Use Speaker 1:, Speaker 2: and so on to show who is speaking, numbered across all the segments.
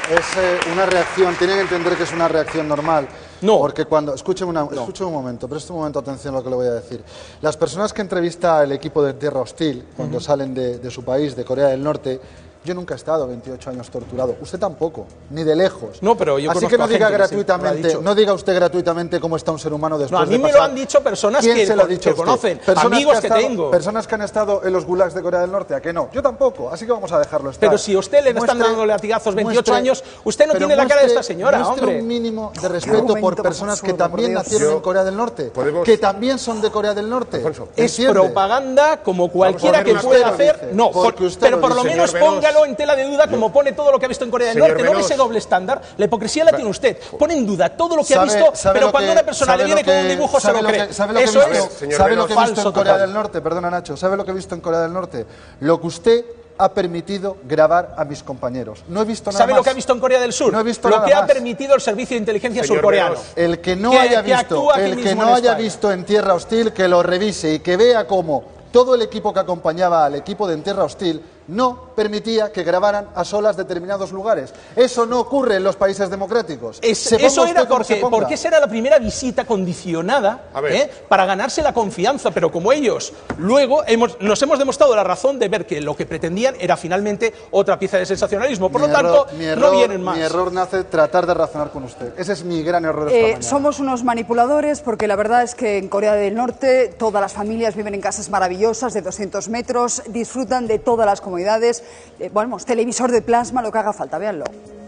Speaker 1: Es una reacción, tienen que entender que es una reacción normal.
Speaker 2: No.
Speaker 1: Porque cuando... Escuchen un momento, preste un momento atención a lo que le voy a decir. Las personas que entrevista el equipo de Tierra Hostil, cuando salen de su país, de Corea del Norte... Yo nunca he estado 28 años torturado. Usted tampoco, ni de lejos.
Speaker 2: No, pero yo
Speaker 1: así que no diga gratuitamente,
Speaker 2: sí,
Speaker 1: no diga usted gratuitamente cómo está un ser humano después
Speaker 2: de pasar. No, a mí me lo han dicho personas que conocen, amigos que tengo.
Speaker 1: Personas que han estado en los gulags de Corea del Norte, ¿a qué no? Yo tampoco, así que vamos a dejarlo estar.
Speaker 2: Pero si a usted le están dando latigazos 28 años, usted no tiene la cara de esta señora, hombre.
Speaker 1: Un mínimo de respeto por personas que también nacieron en Corea del Norte, que también son de Corea del Norte.
Speaker 2: Es propaganda como cualquiera que pueda hacer. No, pero por lo menos póngalo en tela de duda como pone todo lo que ha visto en Corea del Norte, no ese doble estándar. La hipocresía la tiene usted. Pone en duda todo lo que ha visto, pero cuando una persona le viene con un dibujo se lo cree. Eso es
Speaker 1: ¿Sabe lo que he visto en Corea del Norte? Perdona, Nacho. ¿Sabe lo que he visto en Corea del Norte? Lo que usted ha permitido grabar a mis compañeros. No he visto nada más.
Speaker 2: ¿Sabe lo que ha visto en Corea del Sur?
Speaker 1: No he visto
Speaker 2: lo que ha permitido el servicio de inteligencia surcoreano.
Speaker 1: El que no haya visto en Tierra Hostil, que lo revise y que vea cómo todo el equipo que acompañaba al equipo de En Tierra Hostil no permitía que grabaran a solas determinados lugares. Eso no ocurre en los países democráticos.
Speaker 2: Eso era porque esa era la primera visita condicionada para ganarse la confianza, pero como ellos luego nos hemos demostrado la razón de ver que lo que pretendían era finalmente otra pieza de sensacionalismo. Por lo tanto, no vienen más.
Speaker 1: Mi error nace tratar de razonar con usted. Ese es mi gran error esta mañana.
Speaker 3: Somos unos manipuladores porque la verdad es que en Corea del Norte todas las familias viven en casas maravillosas de 200 metros, disfrutan de todas las comodidades. Televisor de plasma, lo que haga falta, véanlo.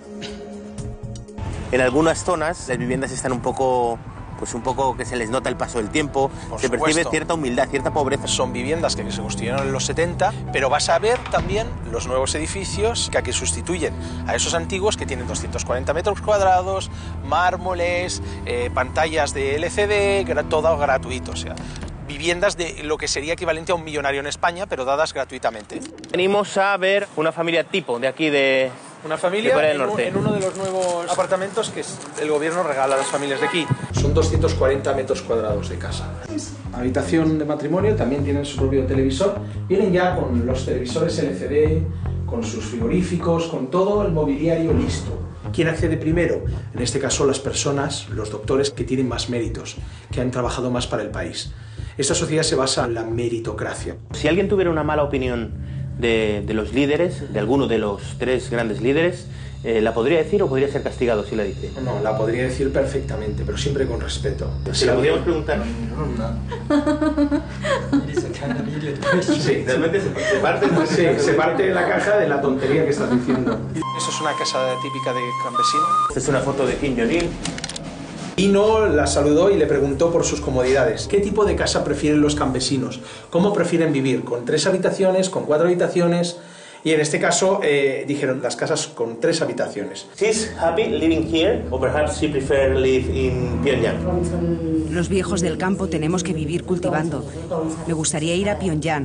Speaker 4: En algunas zonas las viviendas están un poco que se les nota el paso del tiempo, se percibe cierta humildad, cierta pobreza.
Speaker 2: Son viviendas que se construyeron en los 70, pero vas a ver también los nuevos edificios que sustituyen a esos antiguos que tienen 240 metros cuadrados, mármoles, pantallas de LCD, todo gratuito, o sea, viviendas de lo que sería equivalente a un millonario en España, pero dadas gratuitamente.
Speaker 4: Venimos a ver una familia tipo de aquí de...
Speaker 2: Una familia en uno de los nuevos apartamentos que el gobierno regala a las familias de aquí. Son 240 metros cuadrados de casa. Habitación de matrimonio, también tienen su propio televisor. Vienen ya con los televisores LCD, con sus frigoríficos, con todo el mobiliario listo. ¿Quién accede primero? En este caso las personas, los doctores que tienen más méritos, que han trabajado más para el país. Esta sociedad se basa en la meritocracia.
Speaker 4: Si alguien tuviera una mala opinión de los líderes, de alguno de los tres grandes líderes, ¿la podría decir o podría ser castigado si la dice?
Speaker 2: No, la podría decir perfectamente, pero siempre con respeto.
Speaker 4: Si la podríamos preguntar. Sí, realmente
Speaker 2: se parte de la caja de la tontería que estás diciendo. Eso es una casa típica de campesino.
Speaker 4: Esta es una foto de Kim Jong-il.
Speaker 2: Vino, la saludó y le preguntó por sus comodidades. ¿Qué tipo de casa prefieren los campesinos? ¿Cómo prefieren vivir? ¿Con 3 habitaciones? ¿Con 4 habitaciones? Y en este caso dijeron las casas con 3 habitaciones.
Speaker 4: She's happy living here, or perhaps she prefer live in Pyongyang.
Speaker 5: Los viejos del campo tenemos que vivir cultivando. Me gustaría ir a Pyongyang.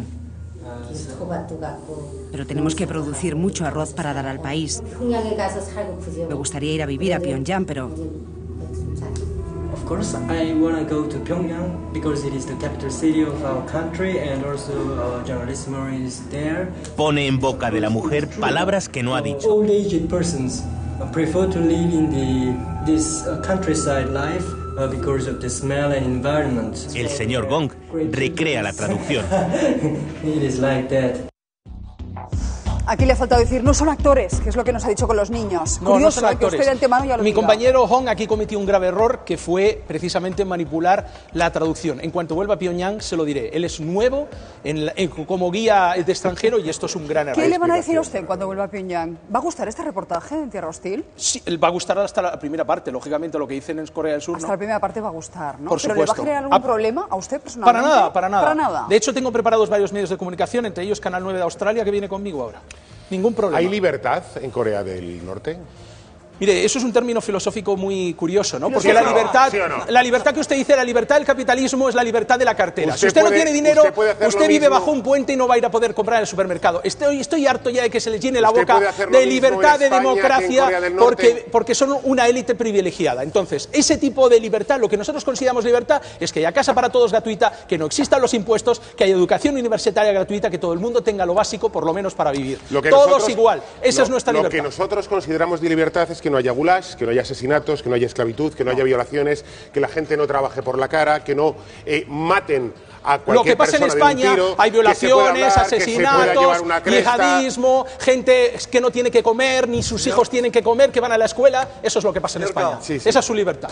Speaker 5: Pero tenemos que producir mucho arroz para dar al país. Me gustaría ir a vivir a Pyongyang, pero...
Speaker 6: Of course, I want to go to Pyongyang because it is the capital city of our country and also our journalism is there.
Speaker 4: Pone en boca de la mujer palabras que no ha dicho.
Speaker 6: Old aged persons prefer to live in this countryside life because of the smell and environment.
Speaker 4: El señor Gong recrea la traducción.
Speaker 6: It is like that.
Speaker 3: Aquí le ha faltado decir, no son actores, que es lo que nos ha dicho con los niños.
Speaker 2: No,
Speaker 3: curioso,
Speaker 2: no son actores.
Speaker 3: Que usted de antemano ya lo
Speaker 2: Mi
Speaker 3: diga.
Speaker 2: compañero Hong aquí cometió un grave error que fue precisamente manipular la traducción. En cuanto vuelva a Pyongyang se lo diré. Él es nuevo como guía de extranjero y esto es un gran error.
Speaker 3: ¿Qué le van a decir a usted cuando vuelva a Pyongyang? ¿Va a gustar este reportaje en Tierra Hostil?
Speaker 2: Sí, va a gustar hasta la primera parte. Lógicamente lo que dicen en Corea del Sur.
Speaker 3: Hasta
Speaker 2: ¿no?
Speaker 3: la primera parte va a gustar, ¿no?
Speaker 2: Por
Speaker 3: ¿Pero
Speaker 2: supuesto.
Speaker 3: le va a generar algún problema a usted personalmente?
Speaker 2: Para nada, para nada.
Speaker 3: Para nada.
Speaker 2: De hecho tengo preparados varios medios de comunicación, entre ellos Canal 9 de Australia que viene conmigo ahora. Ningún problema.
Speaker 7: ¿Hay libertad en Corea del Norte?
Speaker 2: Mire, eso es un término filosófico muy curioso, ¿no? Porque la libertad, ¿sí o no? La libertad que usted dice, la libertad del capitalismo es la libertad de la cartera. Si usted no tiene dinero, usted vive bajo un puente y no va a ir a poder comprar en el supermercado. Estoy harto ya de que se les llene la boca de libertad, de democracia, porque son una élite privilegiada. Entonces, ese tipo de libertad, lo que nosotros consideramos libertad, es que haya casa para todos gratuita, que no existan los impuestos, que haya educación universitaria gratuita, que todo el mundo tenga lo básico, por lo menos para vivir. Todos igual. Esa es nuestra libertad.
Speaker 7: Lo que nosotros consideramos de libertad es que no haya gulags, que no haya asesinatos, que no haya esclavitud, que no haya violaciones, que la gente no trabaje por la cara, que no maten a cualquier persona.
Speaker 2: Lo que pasa en España, hay violaciones, asesinatos, yihadismo, gente que no tiene que comer, ni sus hijos tienen que comer, que van a la escuela. Eso es lo que pasa en España. Esa es su libertad.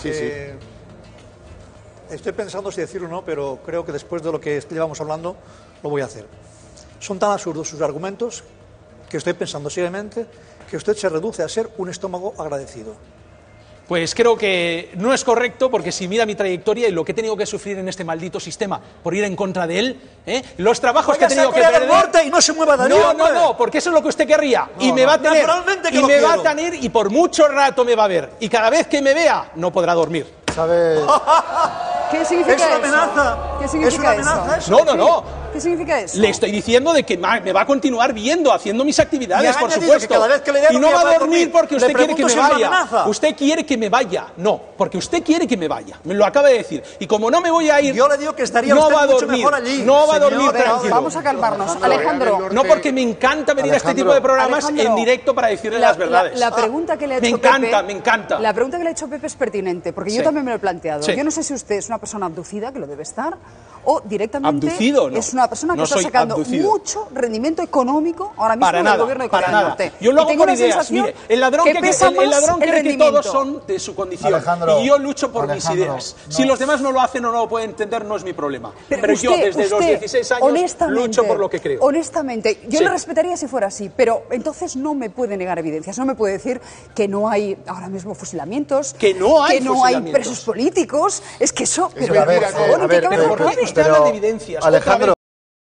Speaker 8: Estoy pensando si decirlo o no, pero creo que después de lo que llevamos hablando, lo voy a hacer. Son tan absurdos sus argumentos que estoy pensando seriamente que usted se reduce a ser un estómago agradecido.
Speaker 2: Pues creo que no es correcto, porque si mira mi trayectoria y lo que he tenido que sufrir en este maldito sistema por ir en contra de él, los trabajos que he tenido que perder...
Speaker 8: Norte y no se mueva Darío,
Speaker 2: no, porque eso es lo que usted querría. No, y me va a tener, va a tener, y por mucho rato me va a ver. Y cada vez que me vea, no podrá dormir.
Speaker 1: ¿Sabe?
Speaker 3: ¿Qué significa eso?
Speaker 8: ¿Es una amenaza?
Speaker 3: ¿Qué significa
Speaker 8: eso?
Speaker 2: No.
Speaker 3: ¿Qué significa eso?
Speaker 2: Le estoy diciendo de que me va a continuar viendo, haciendo mis actividades, por supuesto.
Speaker 8: Que cada vez que le
Speaker 2: y no va a dormir porque usted quiere que me vaya.
Speaker 8: Usted
Speaker 2: quiere que me vaya. No, porque usted quiere que me vaya. Me lo acaba de decir. Y como no me voy a ir,
Speaker 8: yo le digo que estaría
Speaker 2: no
Speaker 8: usted
Speaker 2: va a
Speaker 8: mucho
Speaker 2: dormir,
Speaker 8: mejor allí.
Speaker 2: No va a dormir tranquilo.
Speaker 3: Vamos a calmarnos. Alejandro.
Speaker 2: No, porque me encanta venir a este tipo de programas en directo para decirle las verdades.
Speaker 3: La pregunta que le ha hecho Pepe...
Speaker 2: Me encanta.
Speaker 3: La pregunta que le ha hecho Pepe es pertinente, porque yo también me lo he planteado. Yo no sé si usted es una persona abducida, que lo debe estar, o directamente es una persona que está sacando mucho rendimiento económico ahora mismo del gobierno de Corea del Norte.
Speaker 2: Yo lo hago por ideas. Mire, el ladrón cree que todos son de su condición. Y yo lucho por mis ideas. Si los demás no lo hacen o no lo pueden entender, no es mi problema. Pero yo desde los 16 años lucho por lo que creo.
Speaker 3: Honestamente, yo le respetaría si fuera así, pero entonces no me puede negar evidencias. No me puede decir que no hay ahora mismo fusilamientos,
Speaker 2: que no hay
Speaker 3: presos políticos. Es que eso...
Speaker 2: Pero por favor, usted habla de evidencias.
Speaker 1: Alejandro,